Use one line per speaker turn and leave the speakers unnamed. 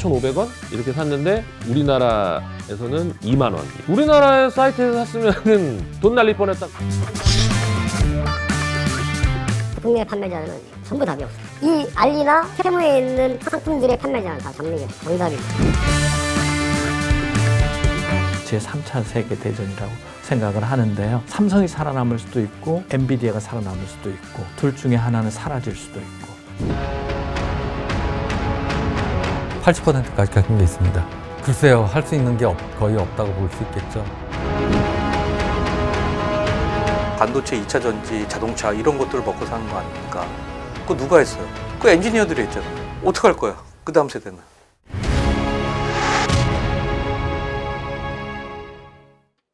4,500원 이렇게 샀는데 우리나라에서는 2만 원. 우리나라 사이트에서 샀으면 돈 날릴 뻔했다.
국내 판매자는 전부 답이 없어요. 이 알리나 테무에 있는 상품들의 판매자는 다 잡는 게 정답입니다.
제3차 세계대전이라고 생각을 하는데요. 삼성이 살아남을 수도 있고 엔비디아가 살아남을 수도 있고 둘 중에 하나는 사라질 수도 있고.
80%까지 갖는 게 있습니다. 글쎄요, 할 수 있는 게 거의 없다고 볼 수 있겠죠.
반도체 2차 전지, 자동차 이런 것들을 먹고 사는 거 아닙니까? 그거 누가 했어요? 그 엔지니어들이 했잖아요. 어떡할 거야? 그 다음 세대는.